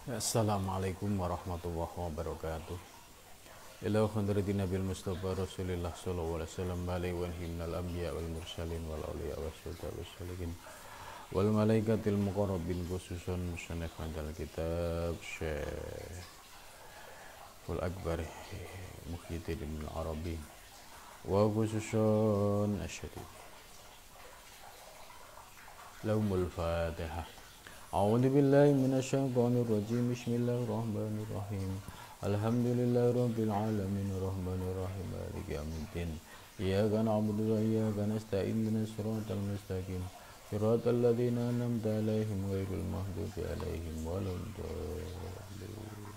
Assalamualaikum warahmatullahi wabarakatuh. Ila khadratin Nabil Mustafa Rasulillah sallallahu alaihi wasallam bali wa himnal anbiya wal mursalin wal awliya wasyuhada wasyalihin wal malaikatil muqarrabin khususan musannaf hadal kitab Syekhul Akbar Muhyiddin bin Arabi wa khususan asyadid Laumul Fatihah. A'udzu billahi minasyaitonir rajim. Bismillahirrahmanirrahim. Alhamdulillahirabbil alamin arrahmanir rahim maliki yaumiddin. Iyyaka na'budu wa iyyaka nasta'in ihdinas siratal mustaqim. Siratal ladzina an'amta 'alaihim ghairil maghdubi 'alaihim waladdallin.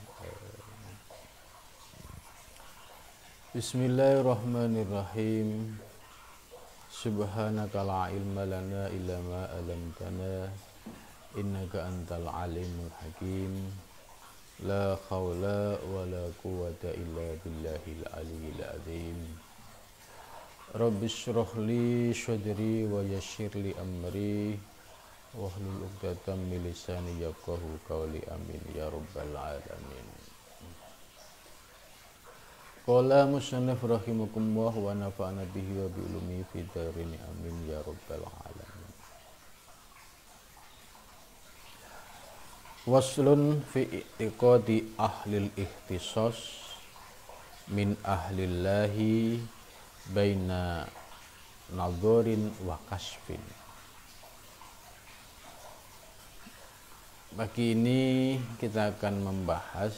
Bismillahirrahmanirrahim. Subhanaka la ilma lana illa ma 'allamtana innaka antal alimul hakim. La haula wala quwwata illa billahil aliyyil azim. Rabbi shrah li sadri wa yassir li amri wahlul 'uqdatam min lisani yafqahu qawli amin ya rabbal alamin. Qala musannif rahimakumullah wa nafa'ana bihi wa bi ulumi fid dharain amin ya rabbal alamin. Waslun fi i'tiqadi ahlil ihtisas min ahlillahi baina nadharin wa kasfin. Pagi ini kita akan membahas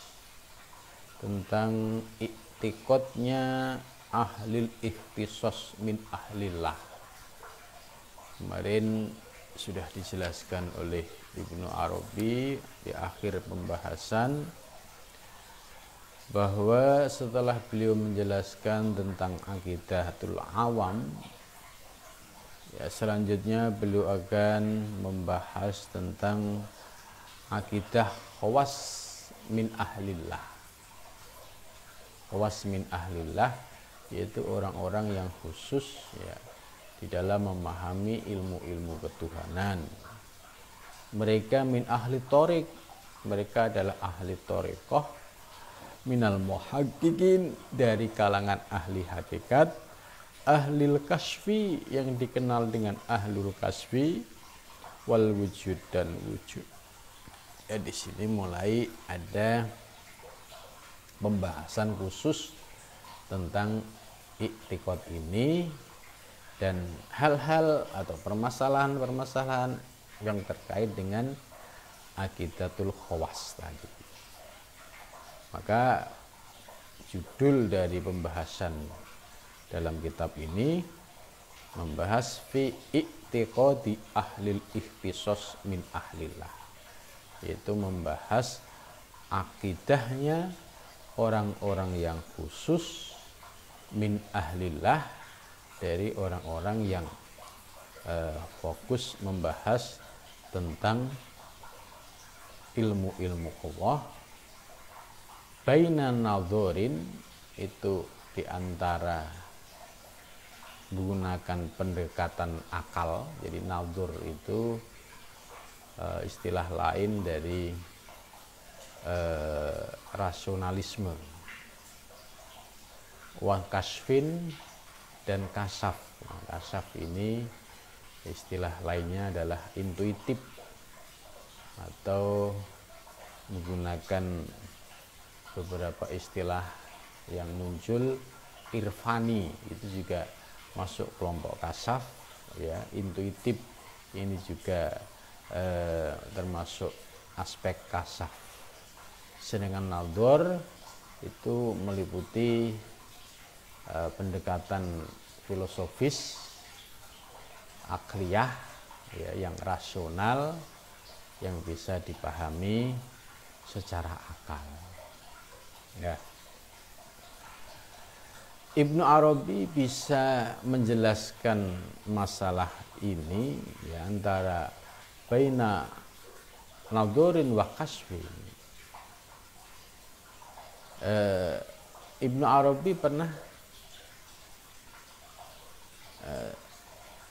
tentang i'tiqadnya ahlil ihtisas min ahlillah. Kemarin sudah dijelaskan oleh Ibnu Arabi di akhir pembahasan bahwa setelah beliau menjelaskan tentang aqidatul awam, ya selanjutnya beliau akan membahas tentang aqidah khawas min ahlillah. Khawas min ahlillah yaitu orang-orang yang khusus ya di dalam memahami ilmu-ilmu ketuhanan. Mereka min ahli thoriq, mereka adalah ahli thoriqah, minal muhaqqiqin dari kalangan ahli hakikat, ahlil kasfi yang dikenal dengan ahlul kasfi, wal wujud dan wujud. Ya di sini mulai ada pembahasan khusus tentang i'tiqad ini dan hal-hal atau permasalahan-permasalahan yang terkait dengan aqidatul khawas tadi. Maka judul dari pembahasan dalam kitab ini membahas fi i'tiqadi ahlil ihtisas min ahlillah, yaitu membahas akidahnya orang-orang yang khusus min ahlillah dari orang-orang yang fokus membahas tentang ilmu-ilmu Allah baina nadzorin, itu diantara menggunakan pendekatan akal. Jadi nadzor itu istilah lain dari rasionalisme, wa kasfin dan kasaf. Kasaf ini istilah lainnya adalah intuitif atau menggunakan beberapa istilah yang muncul irfani, itu juga masuk kelompok kasaf ya. Intuitif ini juga termasuk aspek kasaf. Sedangkan nadzor itu meliputi pendekatan filosofis, akliyah ya, yang rasional, yang bisa dipahami secara akal ya. Ibnu Arabi bisa menjelaskan masalah ini ya, antara baina nadzorin wa kasfin. Ibnu Arabi pernah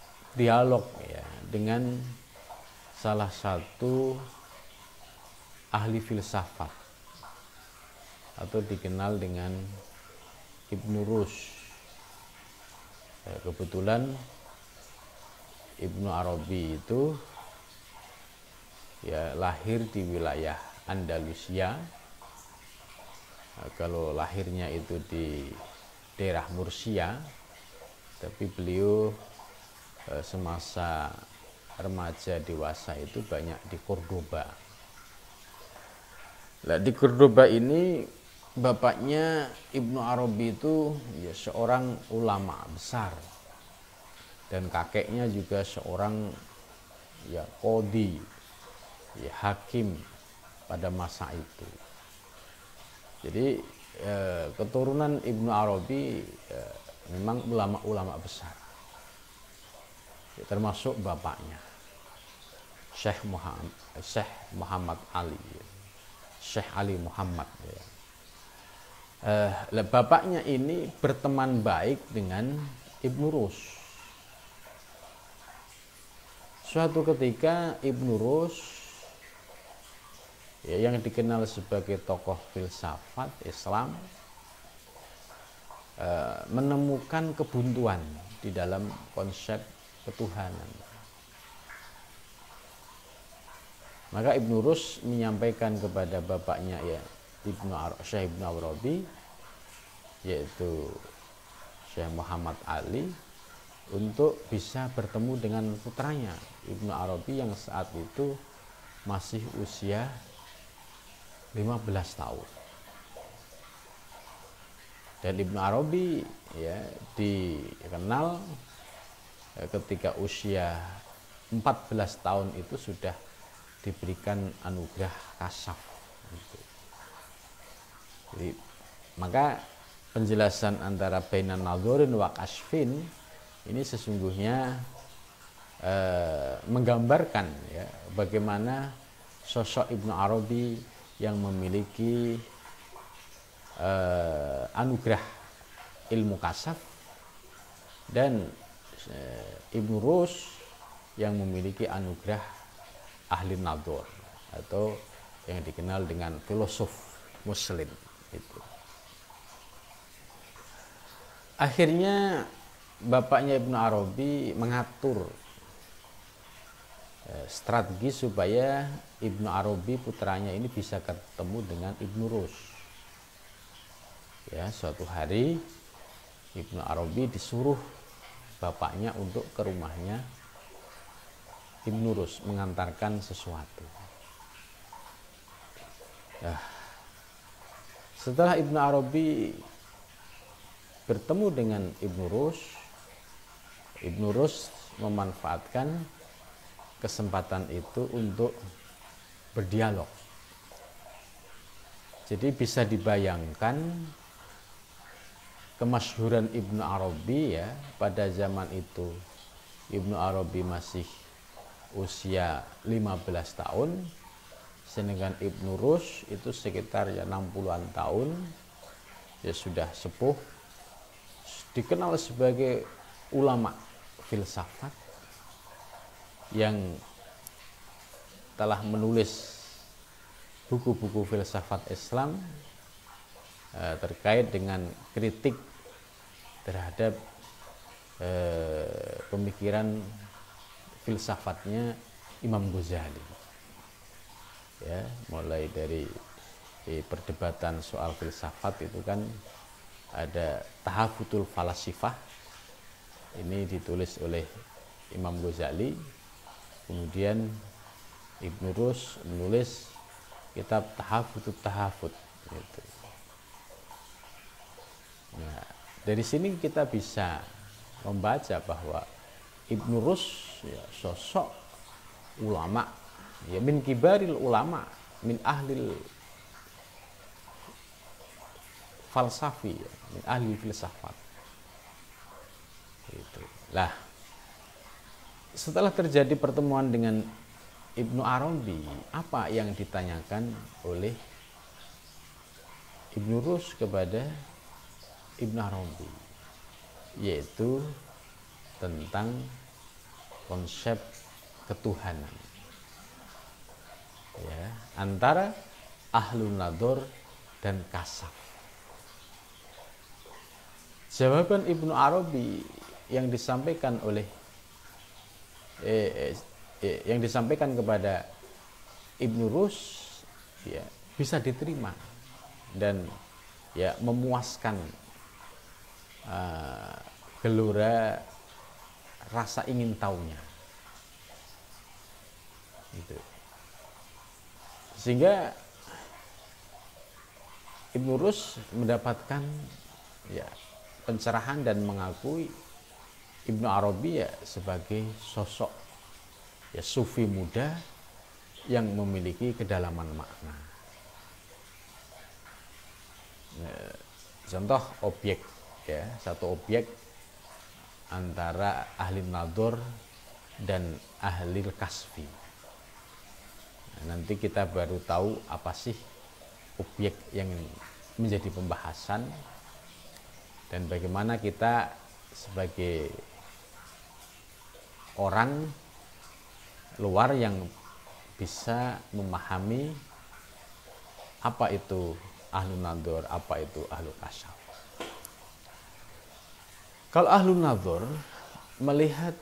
dialog ya dengan salah satu ahli filsafat atau dikenal dengan Ibnu Rushd. Kebetulan Ibnu Arabi itu ya lahir di wilayah Andalusia. Kalau lahirnya itu di daerah Mursia, tapi beliau semasa remaja dewasa itu banyak di Cordoba. Nah, di Cordoba ini bapaknya Ibnu Arabi itu ya seorang ulama besar, dan kakeknya juga seorang ya qadhi, ya hakim pada masa itu. Jadi keturunan Ibnu Arabi memang ulama-ulama besar, ya, termasuk bapaknya Syekh Muhammad Ali, Syekh Ali Muhammad. Ya. Bapaknya ini berteman baik dengan Ibnu Rushd. Suatu ketika Ibnu Rushd, ya, yang dikenal sebagai tokoh filsafat Islam, menemukan kebuntuan di dalam konsep ketuhanan. Maka Ibnu Rushd menyampaikan kepada bapaknya, ya, Syekh Ibnu Arabi, yaitu Syekh Muhammad Ali, untuk bisa bertemu dengan putranya Ibnu Arabi yang saat itu masih usia 15 tahun. Dan Ibnu Arabi ya dikenal ketika usia 14 tahun itu sudah diberikan anugerah kasyaf. Jadi, maka penjelasan antara bainan nadzorin wa kasyfin ini sesungguhnya menggambarkan ya bagaimana sosok Ibnu Arabi yang memiliki anugerah ilmu kasyaf, dan Ibnu Rushd yang memiliki anugerah ahli nadzor atau yang dikenal dengan filosof muslim itu. Akhirnya bapaknya Ibnu Arabi mengatur strategi supaya Ibnu Arabi putranya ini bisa ketemu dengan Ibnu Rushd. Ya, suatu hari Ibnu Arabi disuruh bapaknya untuk ke rumahnya Ibnu Rushd mengantarkan sesuatu. Nah, setelah Ibnu Arabi bertemu dengan Ibnu Rushd memanfaatkan kesempatan itu untuk berdialog. Jadi bisa dibayangkan kemasyhuran Ibnu Arabi ya pada zaman itu. Ibnu Arabi masih usia 15 tahun, sedangkan Ibnu Rushd itu sekitar ya 60-an tahun, ya sudah sepuh, dikenal sebagai ulama filsafat yang telah menulis buku-buku filsafat Islam terkait dengan kritik terhadap pemikiran filsafatnya Imam Ghazali. Ya, mulai dari perdebatan soal filsafat itu kan ada Tahafutul Falasifah, ini ditulis oleh Imam Ghazali. Kemudian Ibnu Rushd menulis kitab Tahafutut Tahafut gitu. Nah, dari sini kita bisa membaca bahwa Ibnu Rushd ya, sosok ulama, ya min kibaril ulama, min ahlil falsafi, ya, min ahli filsafat. Gitu. Lah, setelah terjadi pertemuan dengan Ibnu Arabi, apa yang ditanyakan oleh Ibnu Rushd kepada Ibnu Arabi, yaitu tentang konsep ketuhanan, ya, antara ahlun nador dan kasaf? Jawaban Ibnu Arabi yang disampaikan oleh yang disampaikan kepada Ibnu Rus ya, bisa diterima dan ya memuaskan gelora rasa ingin tahunya gitu. Sehingga Ibnu Rus mendapatkan ya pencerahan dan mengakui Ibnu Arabi ya sebagai sosok ya sufi muda yang memiliki kedalaman makna. Contoh objek ya, satu objek antara ahli nador dan ahli kasfi. Nanti kita baru tahu apa sih objek yang menjadi pembahasan dan bagaimana kita sebagai orang luar yang bisa memahami apa itu ahlu nador, apa itu ahlu kasaf. Kalau ahlu nador melihat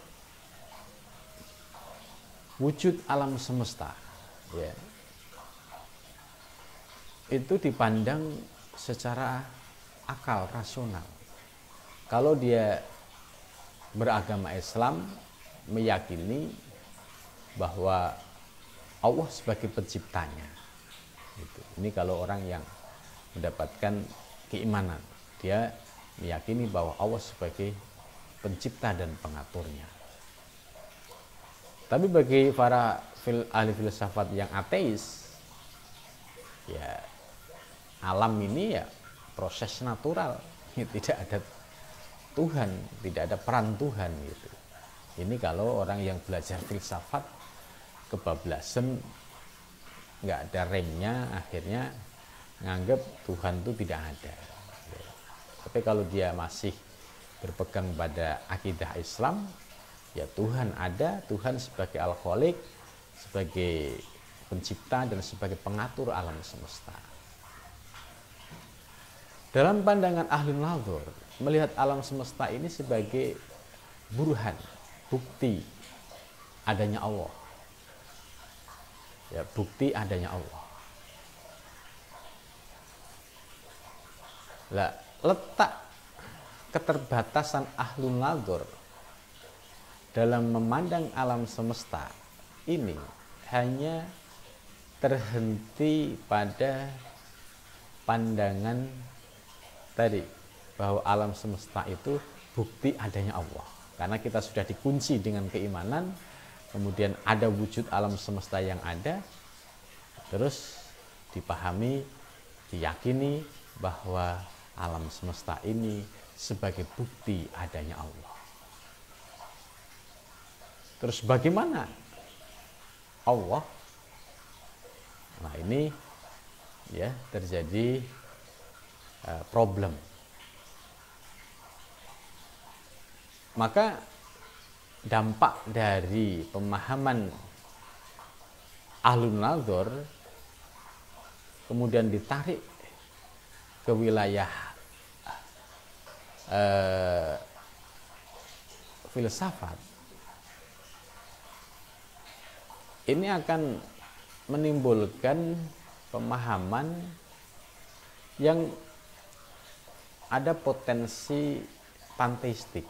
wujud alam semesta, ya, itu dipandang secara akal rasional. Kalau dia beragama Islam, meyakini bahwa Allah sebagai penciptanya. Gitu. Ini kalau orang yang mendapatkan keimanan, dia meyakini bahwa Allah sebagai pencipta dan pengaturnya. Tapi bagi para ahli filsafat yang ateis, ya alam ini ya proses natural, tidak ada Tuhan, tidak ada peran Tuhan gitu. Ini kalau orang yang belajar filsafat kebablasan, nggak ada remnya, akhirnya nganggap Tuhan itu tidak ada. Tapi kalau dia masih berpegang pada akidah Islam, ya Tuhan ada, Tuhan sebagai Al-Khaliq, sebagai pencipta dan sebagai pengatur alam semesta. Dalam pandangan ahli nadhor, melihat alam semesta ini sebagai burhan, bukti adanya Allah. Ya, bukti adanya Allah. Lah, letak keterbatasan ahlul nadhor dalam memandang alam semesta ini hanya terhenti pada pandangan tadi bahwa alam semesta itu bukti adanya Allah. Karena kita sudah dikunci dengan keimanan, kemudian ada wujud alam semesta yang ada, terus dipahami, diyakini bahwa alam semesta ini sebagai bukti adanya Allah. Terus bagaimana Allah? Nah ini ya terjadi problem. Maka dampak dari pemahaman ahlun nadhor kemudian ditarik ke wilayah filsafat, ini akan menimbulkan pemahaman yang ada potensi panteistik.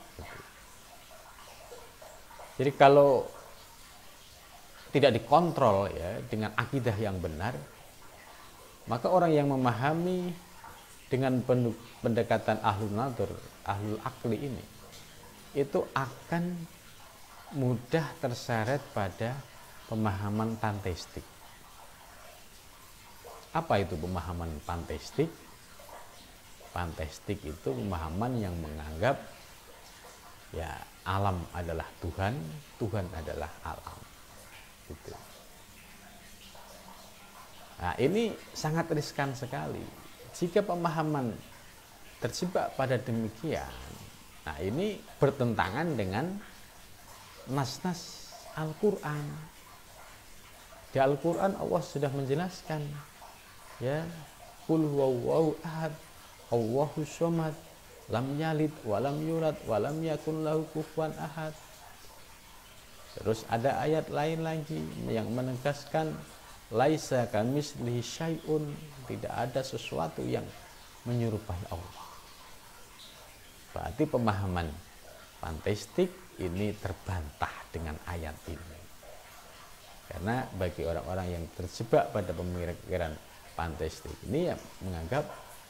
Jadi kalau tidak dikontrol ya dengan akidah yang benar, maka orang yang memahami dengan pendekatan ahlul nadhor, ahlul akli ini, itu akan mudah terseret pada pemahaman panteistik. Apa itu pemahaman panteistik? Panteistik itu pemahaman yang menganggap ya alam adalah Tuhan, Tuhan adalah alam. Gitu. Nah, ini sangat riskan sekali. Jika pemahaman terjebak pada demikian, nah ini bertentangan dengan nas-nas Al-Quran. Di Al-Quran Allah sudah menjelaskan Ya, qul huwallahu ahad, Allahu somad, lam yalid walam yulad walam yakun lahu kufuwan ahad. Terus ada ayat lain lagi yang menegaskan laisa kamitslihi syai'un, tidak ada sesuatu yang menyerupai Allah. Berarti pemahaman panteistik ini terbantah dengan ayat ini. Karena bagi orang-orang yang terjebak pada pemikiran panteistik ini, yang menganggap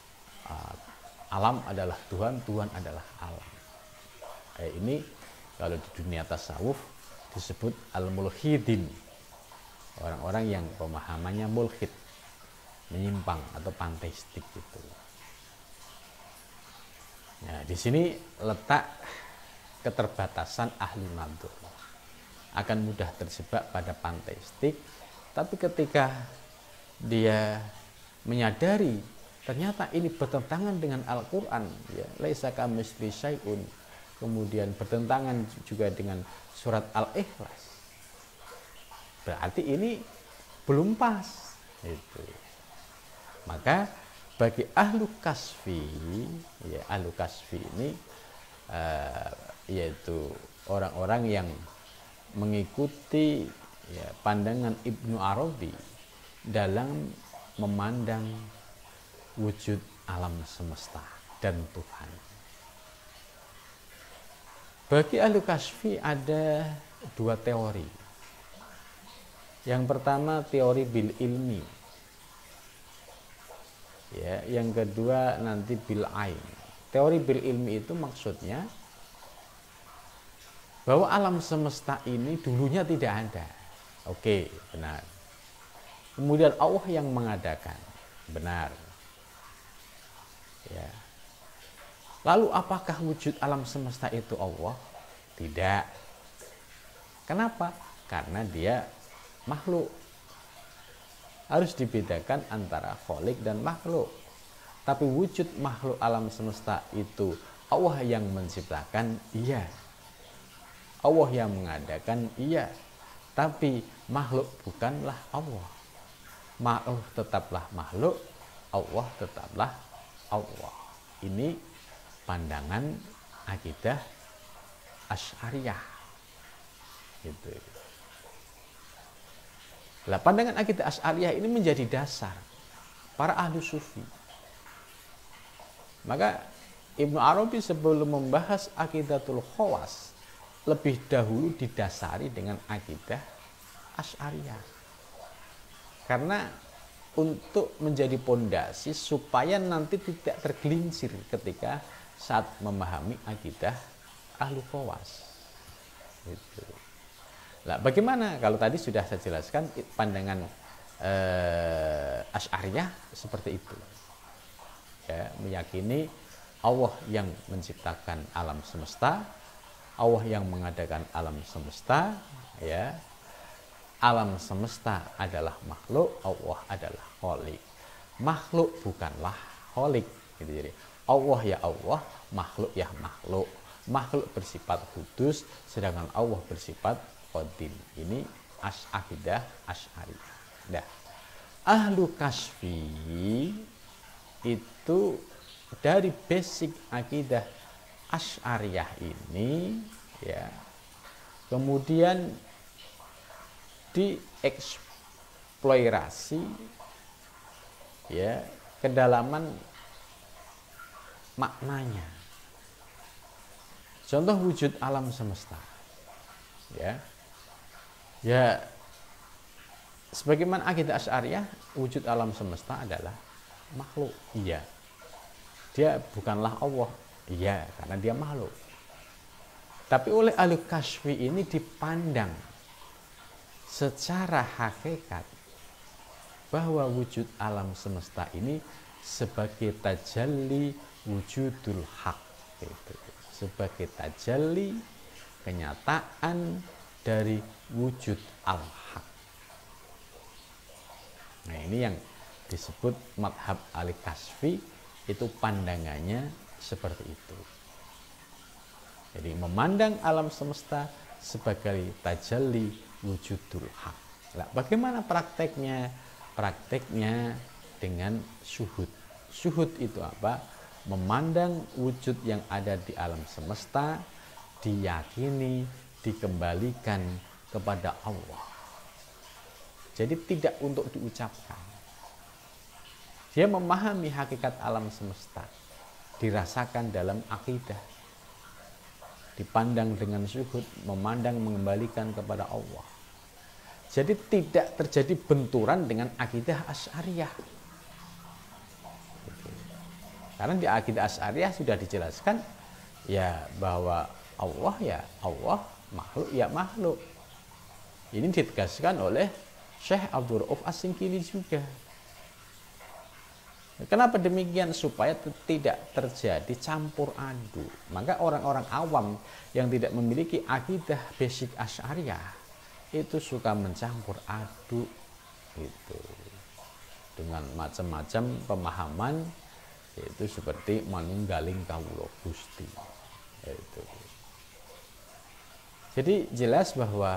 alam adalah Tuhan, Tuhan adalah alam. Ini kalau di dunia tasawuf disebut al-mulhidin, orang-orang yang pemahamannya mulhid, menyimpang atau panteistik gitu. Nah, di sini letak keterbatasan ahli nadhur. Akan mudah terjebak pada panteistik, tapi ketika dia menyadari ternyata ini bertentangan dengan Al-Qur'an, ya, laisa kamitslihi syai'un, kemudian bertentangan juga dengan surat Al-Ikhlas, berarti ini belum pas itu. Maka bagi ahlu kasfi, ya, ahlu kasfi ini yaitu orang-orang yang mengikuti, ya, pandangan Ibnu Arabi dalam memandang wujud alam semesta dan Tuhan. Bagi ahlu kasfi ada dua teori. Yang pertama teori bil ilmi, ya, yang kedua nanti bil ain. Teori bil ilmi itu maksudnya bahwa alam semesta ini dulunya tidak ada. Oke, benar. Kemudian Allah yang mengadakan, benar. Ya. Lalu apakah wujud alam semesta itu Allah? Tidak. Kenapa? Karena dia makhluk. Harus dibedakan antara kholik dan makhluk. Tapi wujud makhluk alam semesta itu Allah yang menciptakan, iya. Allah yang mengadakan, iya. Tapi makhluk bukanlah Allah. Makhluk tetaplah makhluk, Allah tetaplah Allah. Ini pandangan akidah Asy'ariyah. Gitu. Nah, pandangan akidah Asy'ariyah ini menjadi dasar para ahli sufi. Maka Ibnu Arabi sebelum membahas akidatul khawas lebih dahulu didasari dengan akidah Asy'ariyah. Karena untuk menjadi pondasi supaya nanti tidak tergelincir ketika saat memahami akidah ahlu khawas. Gitu. Nah, bagaimana kalau tadi sudah saya jelaskan pandangan Asy'ariyah seperti itu. Ya, meyakini Allah yang menciptakan alam semesta, Allah yang mengadakan alam semesta, ya. Alam semesta adalah makhluk, Allah adalah kholik. Makhluk bukanlah kholik, gitu. Jadi Allah ya Allah, makhluk ya makhluk. Makhluk bersifat kudus, sedangkan Allah bersifat qadim. Ini akidah Asy'ariyah. Nah, ahlu kasfi itu dari basic akidah Asy'ariyah ini, ya, kemudian dieksplorasi, ya, kedalaman maknanya. Contoh wujud alam semesta, ya, ya, sebagaimana akidah Asy'ariyah, wujud alam semesta adalah makhluk, iya. Dia bukanlah Allah, iya, karena dia makhluk. Tapi oleh ahli kasfi ini dipandang secara hakikat bahwa wujud alam semesta ini sebagai tajalli wujudul haq, gitu. Sebagai tajalli kenyataan dari wujud al-haq. Nah, ini yang disebut madhab ahli kasfi, itu pandangannya seperti itu. Jadi memandang alam semesta sebagai tajalli wujudul haq. Nah, bagaimana prakteknya? Prakteknya dengan syuhud. Syuhud itu apa? Memandang wujud yang ada di alam semesta, diyakini, dikembalikan kepada Allah. Jadi tidak untuk diucapkan. Dia memahami hakikat alam semesta, dirasakan dalam akidah, dipandang dengan syuhud, memandang mengembalikan kepada Allah. Jadi tidak terjadi benturan dengan akidah Asy'ariyah. Karena di akidah Asy'ariyah sudah dijelaskan ya bahwa Allah ya Allah, makhluk ya makhluk. Ini ditegaskan oleh Syekh Abdul Rauf As-Singkili juga. Kenapa demikian? Supaya tidak terjadi campur aduk. Maka orang-orang awam yang tidak memiliki akidah basic Asy'ariyah itu suka mencampur aduk itu dengan macam-macam pemahaman, itu seperti manunggaling kawula Gusti. Itu. Jadi jelas bahwa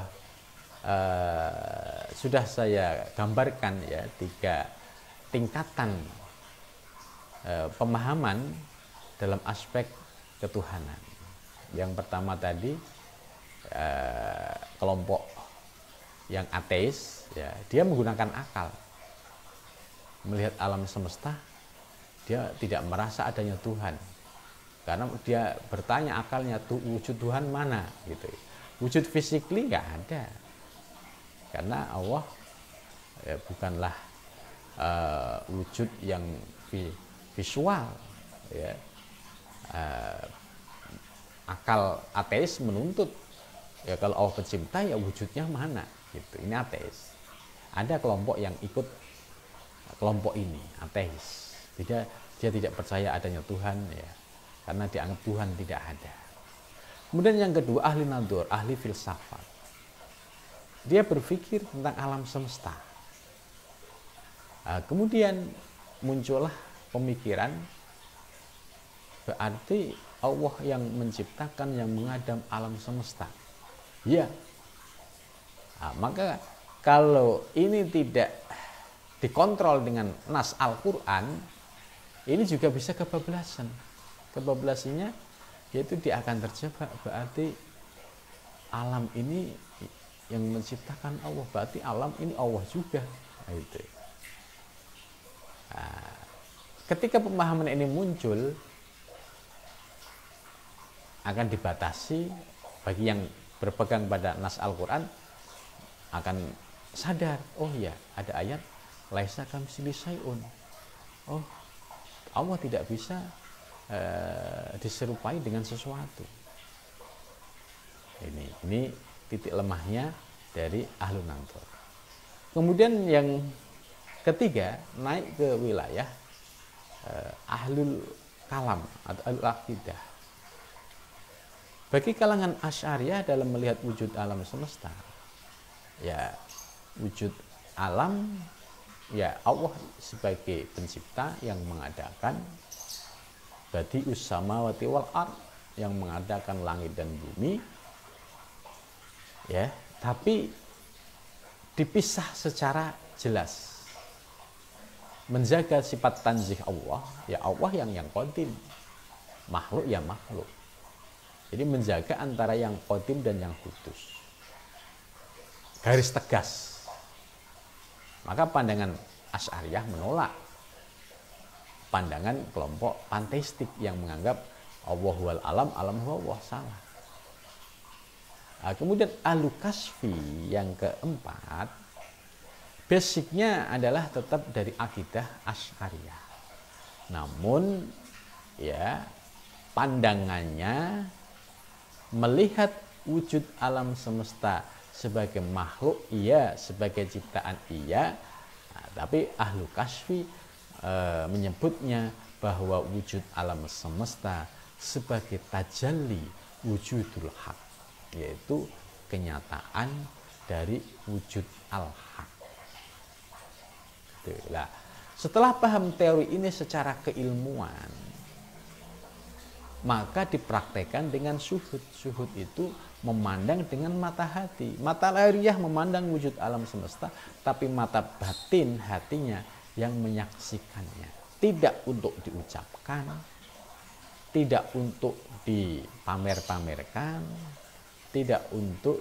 sudah saya gambarkan ya 3 tingkatan pemahaman dalam aspek ketuhanan. Yang pertama tadi kelompok yang ateis, ya, dia menggunakan akal, melihat alam semesta, dia tidak merasa adanya Tuhan, karena dia bertanya akalnya, tuh wujud Tuhan mana, gitu. Wujud physically nggak ada, karena Allah ya, bukanlah wujud yang visual, ya. Akal ateis menuntut ya kalau Allah pencipta ya wujudnya mana, gitu. Ini ateis. Ada kelompok yang ikut kelompok ini, ateis. Dia tidak percaya adanya Tuhan, ya, karena dianggap Tuhan tidak ada. Kemudian yang kedua, ahli nadhur, ahli filsafat. Dia berpikir tentang alam semesta. Kemudian muncullah pemikiran berarti Allah yang menciptakan, yang mengadam alam semesta. Ya. Maka kalau ini tidak dikontrol dengan nas Al-Quran, ini juga bisa kebablasan. Kebablasannya yaitu dia akan terjebak, berarti alam ini yang menciptakan Allah, berarti alam ini Allah juga. Gitu. Ketika pemahaman ini muncul, akan dibatasi. Bagi yang berpegang pada nas Al-Quran akan sadar, oh ya ada ayat laisa kamitslihi syai'un. Oh, Allah tidak bisa diserupai dengan sesuatu. Ini titik lemahnya dari ahlun nadhur. Kemudian yang ketiga, naik ke wilayah ahlul kalam atau ahlul aqidah. Bagi kalangan Asy'ariyah dalam melihat wujud alam semesta, ya wujud alam, ya Allah sebagai pencipta yang mengadakan, badi'us samawati wal ard, yang mengadakan langit dan bumi, ya, tapi dipisah secara jelas, menjaga sifat tanzih Allah, ya Allah yang qadim, makhluk ya makhluk. Jadi menjaga antara yang qadim dan yang kudus, garis tegas. Maka pandangan Asy'ariyah menolak pandangan kelompok panteistik yang menganggap Allah wal alam, alam Allah, salah. Kemudian Al-Kasfi yang keempat, basicnya adalah tetap dari akidah Asy'ariyah. Namun ya pandangannya melihat wujud alam semesta sebagai makhluk iya, sebagai ciptaan iya, tapi Ahlu Kasfi menyebutnya bahwa wujud alam semesta sebagai tajalli wujudul haq, yaitu kenyataan dari wujud al-haq. Nah, setelah paham teori ini secara keilmuan, maka dipraktekkan dengan syuhud. Syuhud itu memandang dengan mata hati. Mata lahiriah memandang wujud alam semesta, tapi mata batin hatinya yang menyaksikannya. Tidak untuk diucapkan, tidak untuk dipamer-pamerkan, tidak untuk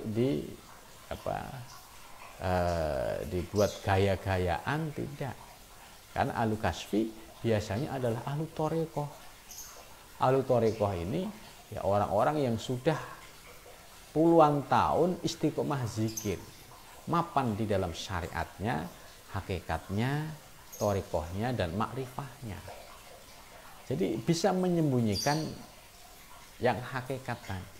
dibuat gaya-gayaan, tidak. Karena ahlu kasfi biasanya adalah ahlu torekoh. Ahlu torekoh ini ya orang-orang yang sudah puluhan tahun istiqomah zikir, mapan di dalam syariatnya, hakikatnya, torekohnya, dan makrifahnya. Jadi bisa menyembunyikan yang hakikat tadi.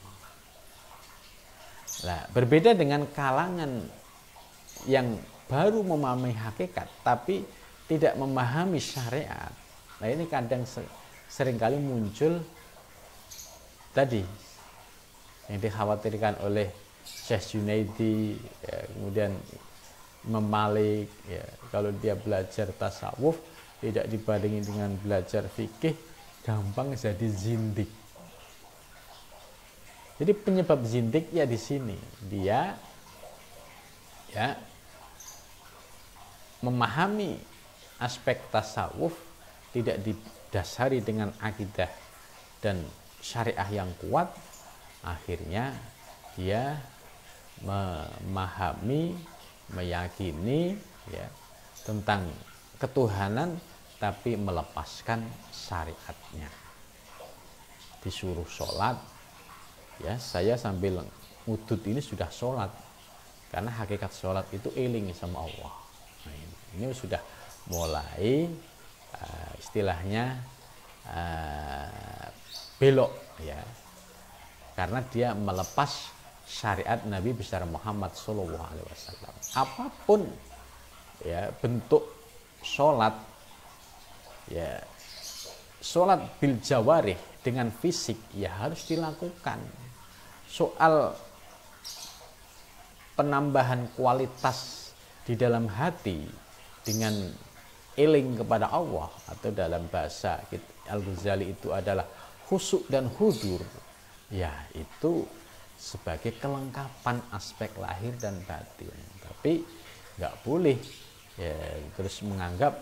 Nah, berbeda dengan kalangan yang baru memahami hakikat tapi tidak memahami syariat. Nah, ini kadang seringkali muncul tadi yang dikhawatirkan oleh Syekh Junaidi, ya, kemudian Imam Malik, ya, kalau dia belajar tasawuf tidak dibandingin dengan belajar fikih, gampang jadi zindik. Jadi penyebab zindik ya di sini, dia ya memahami aspek tasawuf tidak didasari dengan akidah dan syariah yang kuat, akhirnya dia memahami, meyakini ya tentang ketuhanan tapi melepaskan syariatnya. Disuruh sholat, ya saya sambil ngudut ini sudah sholat, karena hakikat sholat itu eling sama Allah. Nah, ini sudah mulai istilahnya belok ya, karena dia melepas syariat Nabi besar Muhammad SAW. Apapun ya bentuk sholat, ya sholat bil jawarih dengan fisik ya harus dilakukan. Soal penambahan kualitas di dalam hati dengan eling kepada Allah, atau dalam bahasa Al-Ghazali itu adalah khusyuk dan hudur, ya itu sebagai kelengkapan aspek lahir dan batin. Tapi nggak boleh ya terus menganggap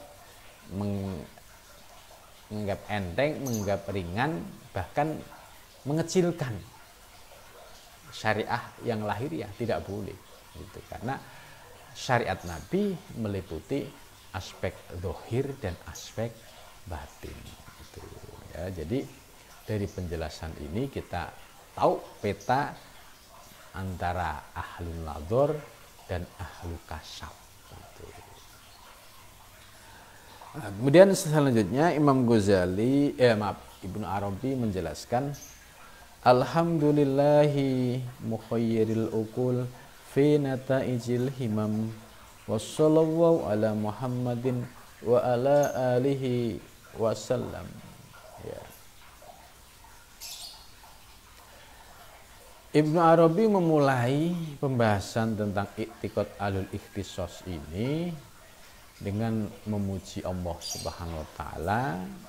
enteng, menganggap ringan, bahkan mengecilkan syariah yang lahiriah, tidak boleh gitu. Karena syariat Nabi meliputi aspek zahir dan aspek batin gitu ya. Jadi dari penjelasan ini kita tahu peta antara ahlul nadhar dan ahlu kasyaf gitu. Nah, kemudian selanjutnya Imam Ghazali Ibnu Arabi menjelaskan, alhamdulillahi mukhayyiril uqul fi nataijil himam wassallallahu ala Muhammadin wa ala alihi wasallam. Ya. Ibnu Arabi memulai pembahasan tentang i'tiqad alul ikhtisas ini dengan memuji Allah Subhanahu wa taala,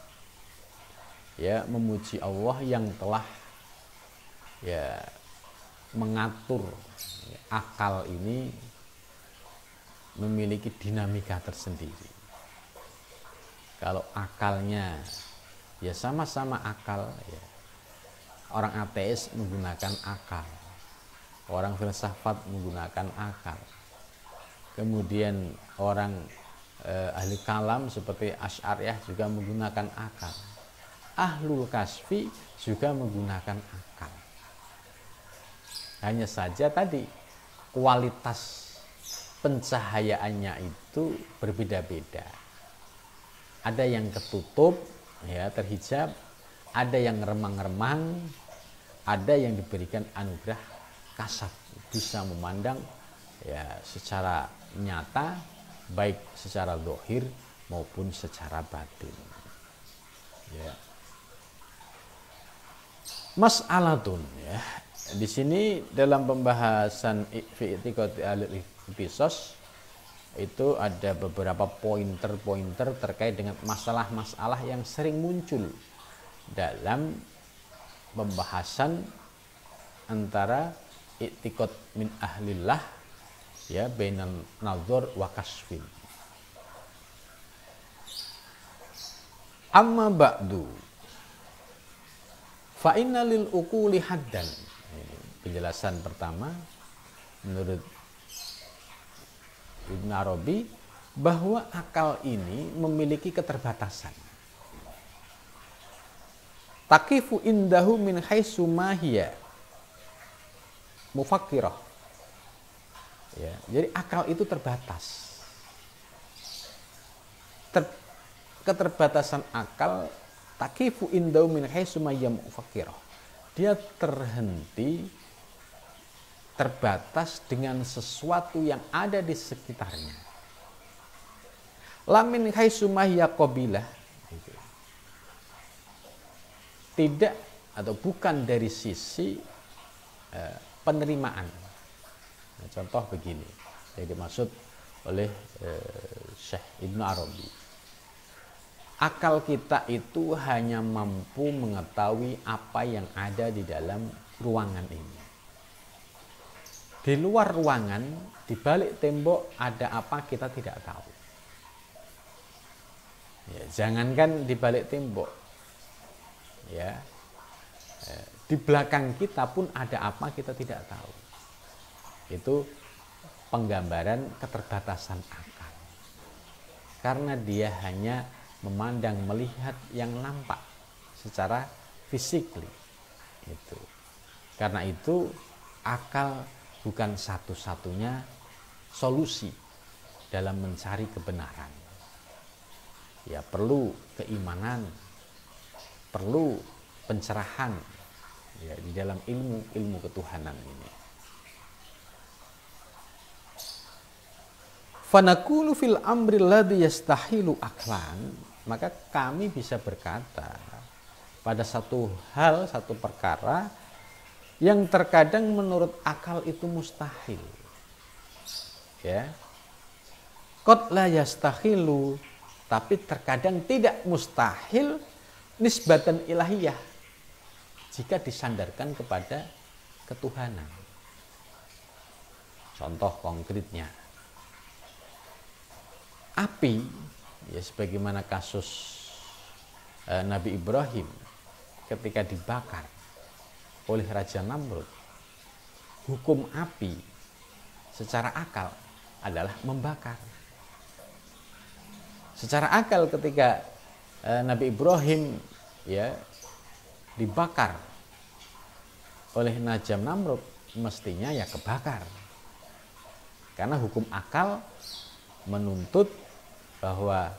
ya, memuji Allah yang telah ya mengatur ya, akal ini memiliki dinamika tersendiri. Kalau akalnya ya sama-sama akal ya. Orang ateis menggunakan akal, orang filsafat menggunakan akal, kemudian orang ahli kalam seperti Asy'ariyah juga menggunakan akal, ahlul kasfi juga menggunakan akal. Hanya saja tadi kualitas pencahayaannya itu berbeda-beda. Ada yang ketutup ya, terhijab, ada yang remang-remang, ada yang diberikan anugerah kasaf, bisa memandang ya secara nyata, baik secara zahir maupun secara batin. Ya. Mas'alatun ya. Di sini dalam pembahasan fi i'tiqad al-ikhtisas itu ada beberapa pointer-pointer terkait dengan masalah-masalah yang sering muncul dalam pembahasan antara i'tiqad min ahlillah ya bainan nadhar wa kasfin. Amma ba'du fa inna lil uquli haddan. Ini penjelasan pertama menurut Ibn Arabi, bahwa akal ini memiliki keterbatasan. Taqifu indahu min haitsu ma hiya mufakkirah. Ya, jadi akal itu terbatas. Keterbatasan akal, taqifu indahu min haitsu ma hiya mufakkirah. Dia terbatas dengan sesuatu yang ada di sekitarnya. Lamin haitsu ma hiya qabilah. Tidak atau bukan dari sisi penerimaan. Nah, contoh begini yang dimaksud oleh Syekh Ibn Arabi. Akal kita itu hanya mampu mengetahui apa yang ada di dalam ruangan ini. Di luar ruangan, di balik tembok ada apa kita tidak tahu. Ya, jangankan di balik tembok. Ya, di belakang kita pun ada apa kita tidak tahu. Itu penggambaran keterbatasan akal, karena dia hanya memandang, melihat yang nampak secara fisikly. Itu karena itu akal bukan satu-satunya solusi dalam mencari kebenaran. Ya, perlu keimanan, perlu pencerahan ya, di dalam ilmu ketuhanan ini. Fanaqulu fil amri alladhi yastahilu aklan, maka kami bisa berkata pada satu hal, satu perkara yang terkadang menurut akal itu mustahil. Ya. Qad la yastahilu, tapi terkadang tidak mustahil nisbatan ilahiyah jika disandarkan kepada ketuhanan. Contoh konkretnya, api, ya sebagaimana kasus Nabi Ibrahim ketika dibakar oleh Raja Namrud. Hukum api secara akal adalah membakar. Secara akal ketika Nabi Ibrahim ya dibakar oleh Raja Namrud, mestinya ya kebakar. Karena hukum akal menuntut bahwa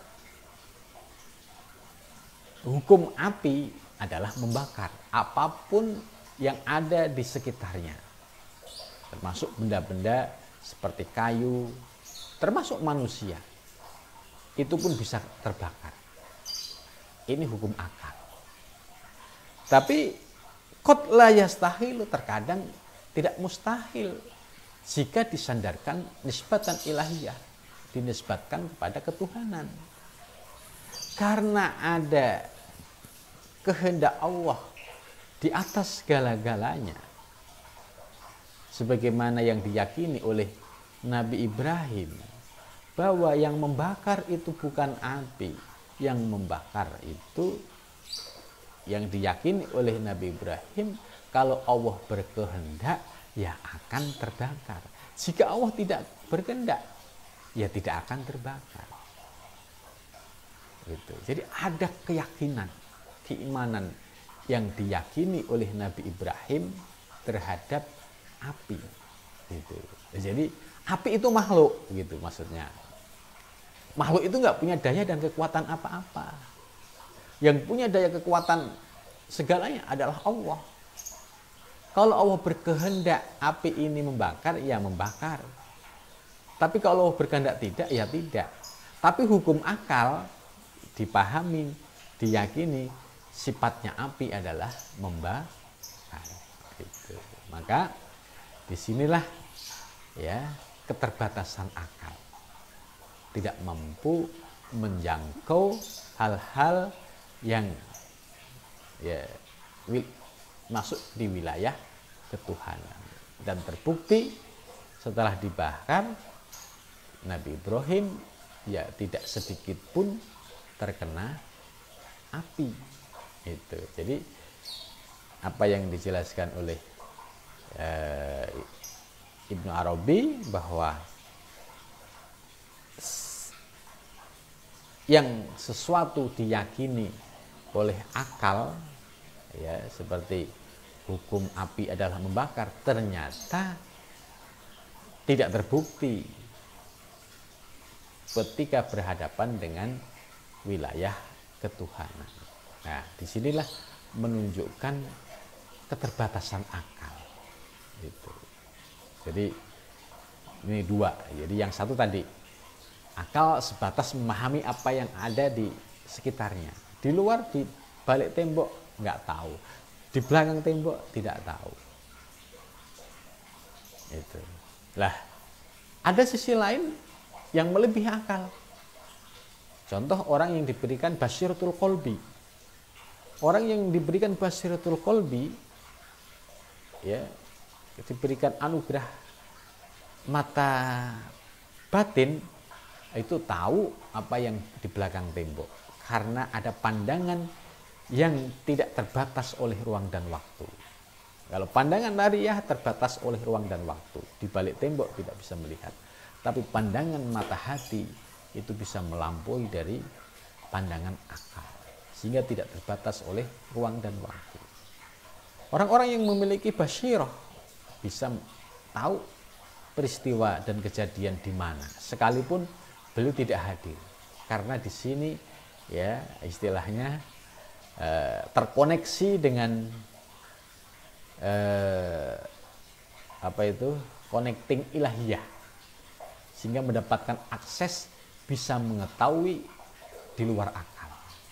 hukum api adalah membakar apapun yang ada di sekitarnya, termasuk benda-benda seperti kayu, termasuk manusia, itu pun bisa terbakar. Ini hukum akal. Tapi qad la yastahilu, terkadang tidak mustahil jika disandarkan nisbatan ilahiyah, dinisbatkan kepada ketuhanan. Karena ada kehendak Allah di atas segala-galanya. Sebagaimana yang diyakini oleh Nabi Ibrahim, bahwa yang membakar itu bukan api. Yang membakar itu, yang diyakini oleh Nabi Ibrahim, kalau Allah berkehendak ya akan terbakar. Jika Allah tidak berkehendak ya tidak akan terbakar. Gitu. Jadi ada keyakinan, keimanan yang diyakini oleh Nabi Ibrahim terhadap api. Gitu. Jadi api itu makhluk, gitu maksudnya. Makhluk itu nggak punya daya dan kekuatan apa-apa. Yang punya daya kekuatan segalanya adalah Allah. Kalau Allah berkehendak api ini membakar, ya membakar. Tapi kalau Allah berkehendak tidak, ya tidak. Tapi hukum akal dipahami, diyakini sifatnya api adalah membakar. Gitu. Maka disinilah ya keterbatasan akal. Tidak mampu menjangkau hal-hal yang ya masuk di wilayah ketuhanan. Dan terbukti setelah dibakar, Nabi Ibrahim ya tidak sedikit pun terkena api. Itu. Jadi apa yang dijelaskan oleh Ibnu Arabi bahwa yang sesuatu diyakini oleh akal, ya, seperti hukum api adalah membakar, ternyata tidak terbukti ketika berhadapan dengan wilayah ketuhanan. Nah, disinilah menunjukkan keterbatasan akal. Gitu. Jadi ini dua. Jadi yang satu tadi, akal sebatas memahami apa yang ada di sekitarnya. Di luar, di balik tembok nggak tahu, di belakang tembok tidak tahu. Itu. Lah, ada sisi lain yang melebihi akal. Contoh orang yang diberikan basyiratul qalbi. Orang yang diberikan basyiratul qalbi, ya, diberikan anugerah mata batin, itu tahu apa yang di belakang tembok karena ada pandangan yang tidak terbatas oleh ruang dan waktu. Kalau pandangan nariyah terbatas oleh ruang dan waktu, di balik tembok tidak bisa melihat. Tapi pandangan mata hati itu bisa melampaui dari pandangan akal, sehingga tidak terbatas oleh ruang dan waktu. Orang-orang yang memiliki basyirah bisa tahu peristiwa dan kejadian di mana, sekalipun beliau tidak hadir, karena di sini, ya, istilahnya terkoneksi dengan connecting ilahiyah, sehingga mendapatkan akses bisa mengetahui di luar akal.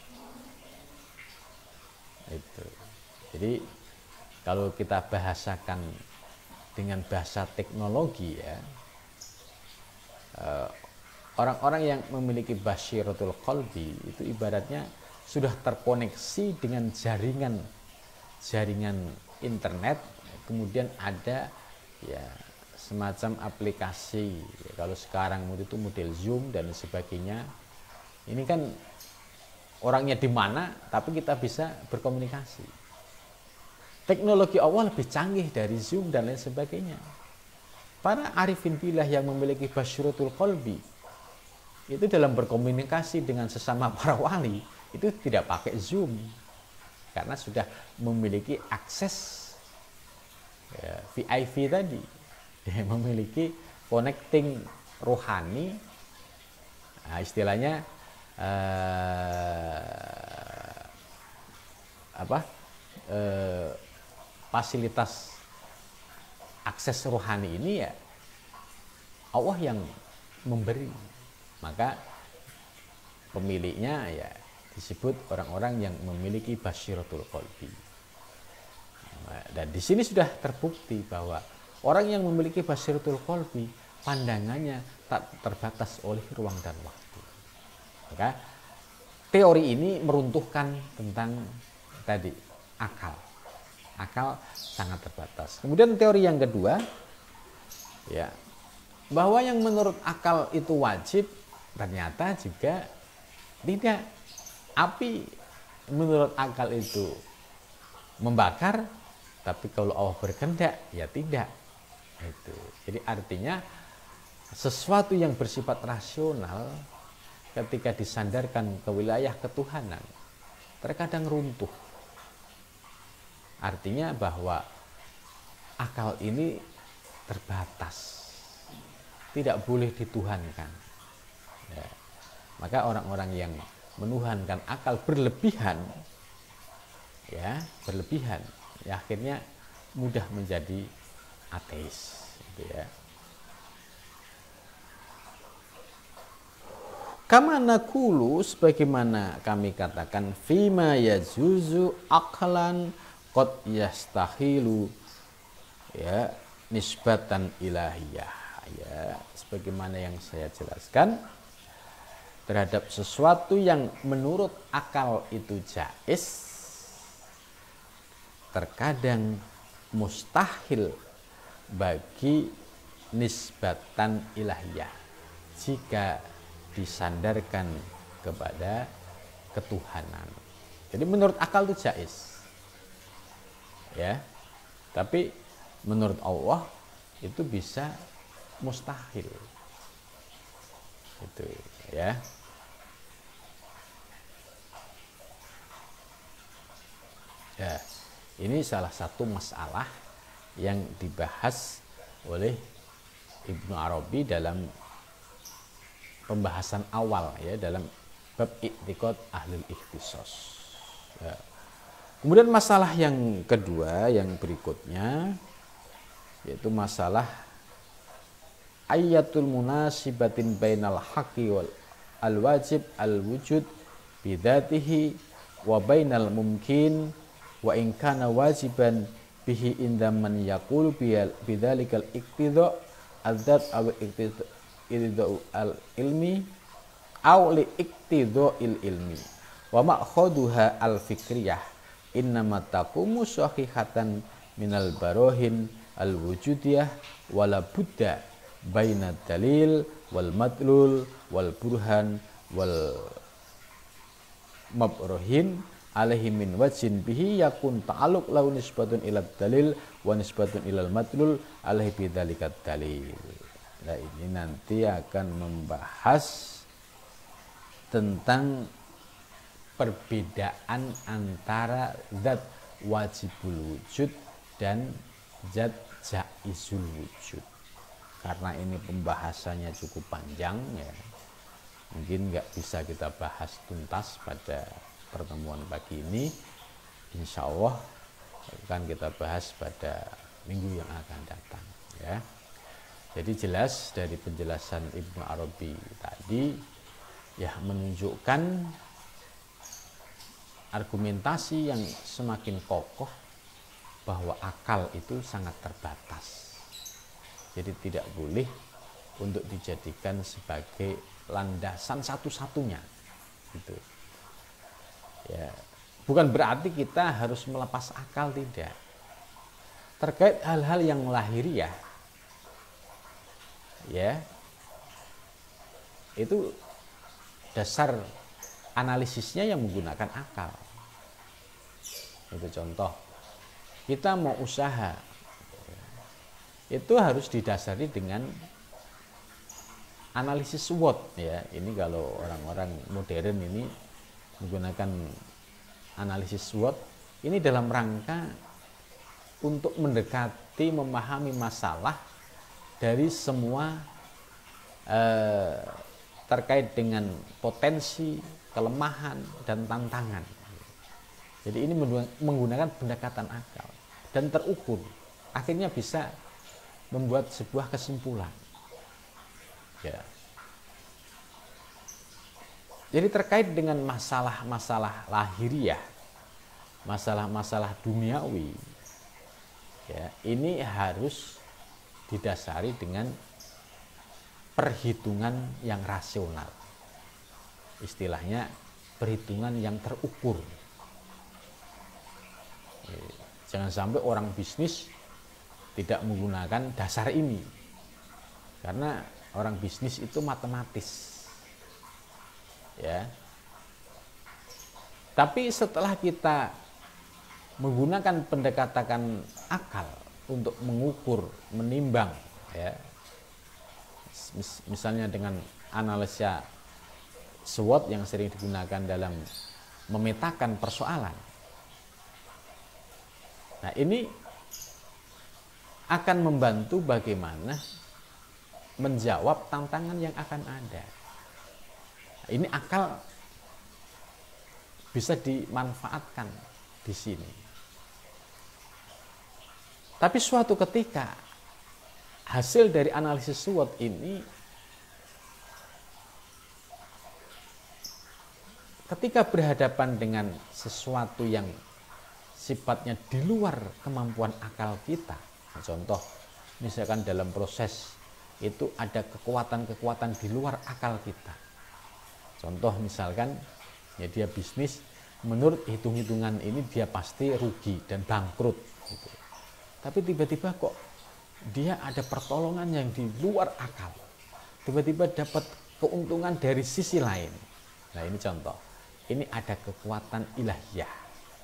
Itu. Jadi kalau kita bahasakan dengan bahasa teknologi, ya, orang-orang yang memiliki basyiratul qalbi itu ibaratnya sudah terkoneksi dengan jaringan internet, kemudian ada, ya, semacam aplikasi, ya, kalau sekarang itu model Zoom dan sebagainya. Ini kan orangnya di mana tapi kita bisa berkomunikasi. Teknologi Allah lebih canggih dari Zoom dan lain sebagainya. Para arifin billah yang memiliki basyiratul qalbi itu dalam berkomunikasi dengan sesama para wali itu tidak pakai Zoom, karena sudah memiliki akses, ya, VIP tadi, dia memiliki connecting rohani, nah, istilahnya fasilitas akses rohani ini, ya, Allah yang memberi, maka pemiliknya, ya, disebut orang-orang yang memiliki basyiratul qalbi. Dan di sini sudah terbukti bahwa orang yang memiliki basyiratul qalbi pandangannya tak terbatas oleh ruang dan waktu. Maka teori ini meruntuhkan tentang tadi akal. Akal sangat terbatas. Kemudian teori yang kedua, ya, bahwa yang menurut akal itu wajib ternyata juga tidak. Api menurut akal itu membakar, tapi kalau Allah berkehendak, ya tidak. Itu. Jadi artinya sesuatu yang bersifat rasional ketika disandarkan ke wilayah ketuhanan terkadang runtuh. Artinya bahwa akal ini terbatas, tidak boleh dituhankan. Ya. Maka orang-orang yang menuhankan akal berlebihan, ya, akhirnya mudah menjadi ateis, gitu, ya. Kama naqulu, sebagaimana kami katakan, fima yajuzu aklan qad yastahilu, ya, nisbatan ilahiyah, ya, sebagaimana yang saya jelaskan, terhadap sesuatu yang menurut akal itu jais, terkadang mustahil bagi nisbatan ilahiyah jika disandarkan kepada ketuhanan. Jadi menurut akal itu jais. Ya. Tapi menurut Allah itu bisa mustahil. Itu ya. Ya, ini salah satu masalah yang dibahas oleh Ibnu Arabi dalam pembahasan awal ya, dalam bab i'tiqad ahlul ikhtisas. Ya. Kemudian masalah yang kedua yang berikutnya yaitu masalah ayatul munasibatin bainal haqqi wal al-wajib al-wujud bidzatihi wa bainal mumkin wa in kana wajiban bihi inda man yaqulu bidzalikal iqtida adzat aw iqtida al-ilmi aw li iqtida il-ilmi wa ma'khaduha al-fikriyah innama taqumu sahihatan minal barohin al-wujudiyah wala buddha baina dalil wal madlul wal burhan wal mabrohin alaihi min wajhin bihi yakun ta'alluq lahu nisbatun ila dalil wa nisbatun ilal madlul alaihi bidzalikat dalil. Nah, ini nanti akan membahas tentang perbedaan antara zat wajibul wujud dan zat jaizul wujud. Karena ini pembahasannya cukup panjang ya, mungkin nggak bisa kita bahas tuntas pada pertemuan pagi ini. Insya Allah akan kita bahas pada minggu yang akan datang ya. Jadi jelas dari penjelasan Ibnu Arabi tadi ya menunjukkan argumentasi yang semakin kokoh bahwa akal itu sangat terbatas. Jadi tidak boleh untuk dijadikan sebagai landasan satu-satunya. Gitu. Ya, bukan berarti kita harus melepas akal, tidak. Terkait hal-hal yang lahiriah, ya, itu dasar analisisnya yang menggunakan akal. Itu contoh. Kita mau usaha, itu harus didasari dengan analisis SWOT ya. Ini kalau orang-orang modern ini menggunakan analisis SWOT ini dalam rangka untuk mendekati memahami masalah dari semua terkait dengan potensi, kelemahan dan tantangan. Jadi ini menggunakan pendekatan akal dan terukur. Akhirnya bisa membuat sebuah kesimpulan. Ya. Jadi terkait dengan masalah-masalah lahiriah, masalah-masalah duniawi, ya, ini harus didasari dengan perhitungan yang rasional. Istilahnya perhitungan yang terukur. Jangan sampai orang bisnis tidak menggunakan dasar ini, karena orang bisnis itu matematis ya. Tapi setelah kita menggunakan pendekatan akal untuk mengukur, menimbang ya, misalnya dengan analisa SWOT yang sering digunakan dalam memetakan persoalan, nah ini akan membantu bagaimana menjawab tantangan yang akan ada. Ini akal bisa dimanfaatkan di sini. Tapi suatu ketika hasil dari analisis SWOT ini ketika berhadapan dengan sesuatu yang sifatnya di luar kemampuan akal kita. Contoh, misalkan dalam proses itu ada kekuatan-kekuatan di luar akal kita. Contoh misalkan, ya dia bisnis, menurut hitung-hitungan ini dia pasti rugi dan bangkrut. Gitu. Tapi tiba-tiba kok dia ada pertolongan yang di luar akal. Tiba-tiba dapat keuntungan dari sisi lain. Nah ini contoh. ini ada kekuatan ilahiyah.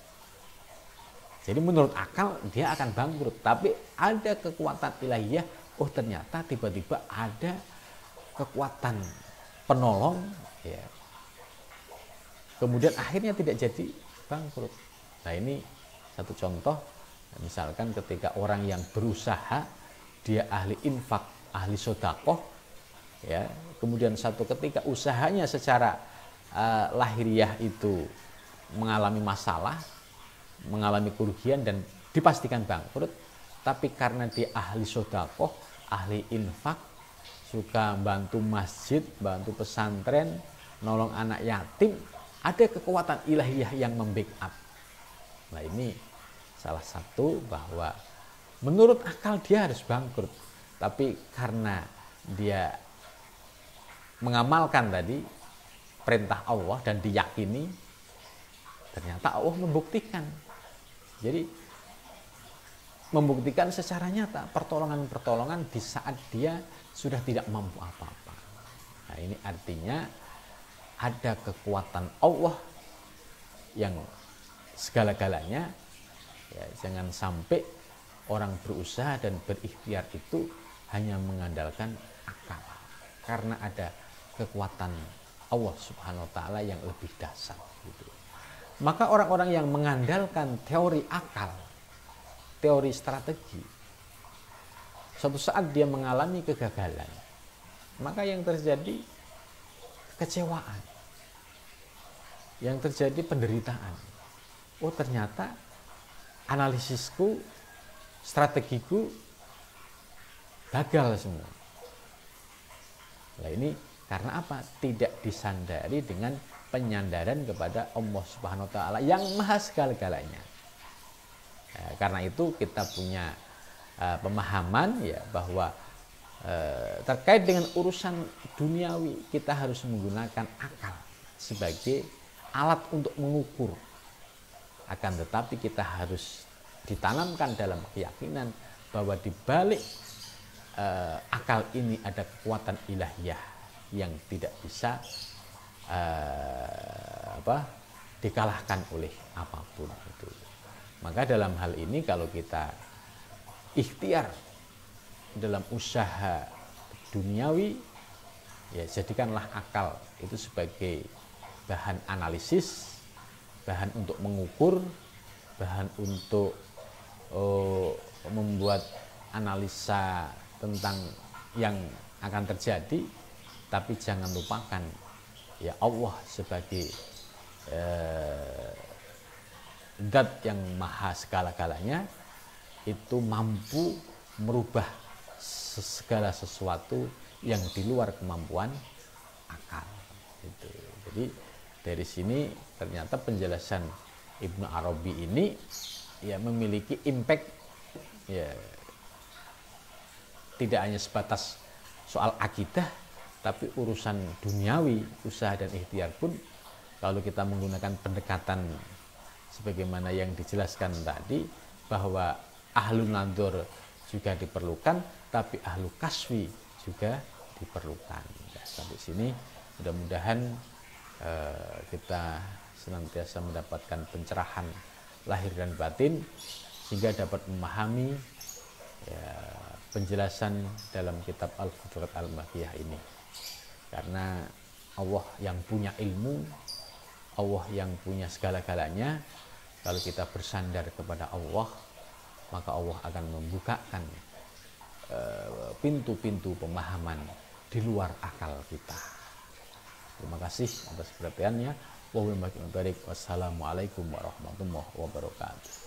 Jadi menurut akal dia akan bangkrut, tapi ada kekuatan ilahiyah. Oh ternyata tiba-tiba ada kekuatan penolong, ya. Kemudian akhirnya tidak jadi bangkrut. Nah ini satu contoh, misalkan ketika orang yang berusaha, dia ahli infak, ahli sodakoh, ya. Kemudian satu ketika usahanya secara lahiriah itu mengalami masalah, mengalami kerugian dan dipastikan bangkrut, tapi karena dia ahli sodakoh, ahli infak, suka bantu masjid, bantu pesantren, nolong anak yatim, ada kekuatan ilahiyah yang membackup. Nah ini salah satu bahwa menurut akal dia harus bangkrut, tapi karena dia mengamalkan tadi perintah Allah dan diyakini, ternyata Allah membuktikan. Jadi membuktikan secara nyata pertolongan-pertolongan di saat dia sudah tidak mampu apa-apa. Nah ini artinya ada kekuatan Allah yang segala-galanya, ya, jangan sampai orang berusaha dan berikhtiar itu hanya mengandalkan akal, karena ada kekuatan Allah Subhanahu wa Ta'ala yang lebih dasar gitu. Maka orang-orang yang mengandalkan teori akal, teori strategi, suatu saat dia mengalami kegagalan, maka yang terjadi kecewaan, yang terjadi penderitaan. Oh ternyata analisisku, strategiku gagal semua. Nah ini karena apa? Tidak disandari dengan penyandaran kepada Allah Subhanahu wa Ta'ala yang maha segala-galanya. Karena itu kita punya pemahaman ya bahwa terkait dengan urusan duniawi kita harus menggunakan akal sebagai alat untuk mengukur. Akan tetapi kita harus ditanamkan dalam keyakinan bahwa di balik akal ini ada kekuatan ilahiyah yang tidak bisa dikalahkan oleh apapun itu. Maka dalam hal ini kalau kita ikhtiar dalam usaha duniawi, ya jadikanlah akal itu sebagai bahan analisis, bahan untuk mengukur, bahan untuk membuat analisa tentang yang akan terjadi, tapi jangan lupakan ya Allah sebagai zat yang maha segala-galanya itu mampu merubah segala sesuatu yang di luar kemampuan akal. Gitu. Jadi dari sini ternyata penjelasan Ibnu Arabi ini ya memiliki impact ya tidak hanya sebatas soal akidah, tapi urusan duniawi, usaha dan ikhtiar pun kalau kita menggunakan pendekatan sebagaimana yang dijelaskan tadi bahwa ahlun nadhar juga diperlukan, tapi ahlu kaswi juga diperlukan. Nah, sampai sini mudah-mudahan kita senantiasa mendapatkan pencerahan lahir dan batin sehingga dapat memahami ya, penjelasan dalam kitab Al-Futuhat Al-Makkiyah ini. Karena Allah yang punya ilmu, Allah yang punya segala-galanya, kalau kita bersandar kepada Allah, maka Allah akan membukakan pintu-pintu pemahaman di luar akal kita. Terima kasih atas perhatiannya. Wassalamualaikum warahmatullahi wabarakatuh.